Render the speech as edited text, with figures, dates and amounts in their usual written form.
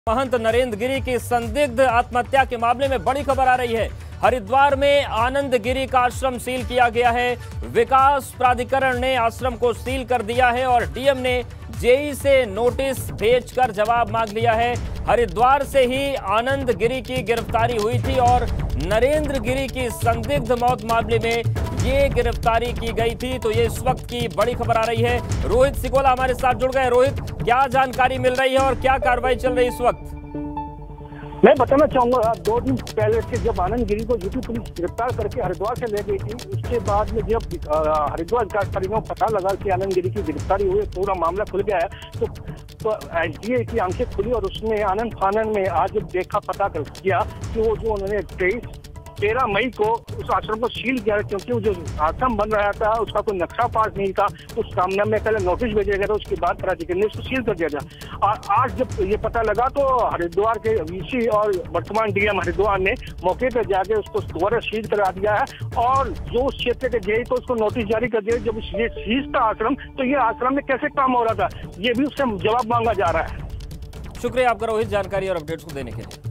महंत नरेंद्र गिरी की संदिग्ध आत्महत्या के मामले में बड़ी खबर आ रही है। हरिद्वार में आनंद गिरी का आश्रम सील किया गया है। विकास प्राधिकरण ने आश्रम को सील कर दिया है और डीएम ने जेई से नोटिस भेजकर जवाब मांग लिया है। हरिद्वार से ही आनंद गिरी की गिरफ्तारी हुई थी और नरेंद्र गिरी की संदिग्ध मौत मामले में ये गिरफ्तारी की गई थी। तो ये इस वक्त की बड़ी खबर आ रही है। रोहित सिकोला हमारे साथ जुड़ गए। रोहित, क्या जानकारी मिल रही है और क्या कार्रवाई चल रही है इस वक्त? मैं बताना चाहूंगा, 2 दिन पहले से जब आनंद गिरी को यूपी पुलिस गिरफ्तार करके हरिद्वार से ले गई थी, उसके बाद में जब हरिद्वार अधिकारियों को पता लगा कि आनंद गिरी की गिरफ्तारी हुई, पूरा मामला खुल गया है, तो एसडीए की आंखें खुली और उसने आनंद फानन में आज जब देखा, पता कर किया कि वो जो उन्होंने 13 मई को उस आश्रम को सील किया, क्योंकि वो जो आश्रम बन रहा था उसका कोई नक्शा पास नहीं था। उस मामले में पहले नोटिस भेजा गया था, उसके बाद प्राधिकरण ने उसको सील कर दिया था। और आज जब ये पता लगा तो हरिद्वार के वीसी और वर्तमान डीएम हरिद्वार ने मौके पर जाके उसको दोबारा सील करा दिया है और जो उस क्षेत्र के जेई को उसको नोटिस जारी कर दिया। जब ये सील था आश्रम, तो ये आश्रम में कैसे काम हो रहा था, ये भी उससे जवाब मांगा जा रहा है। शुक्रिया आपका रोहित, जानकारी और अपडेट्स को देने के लिए।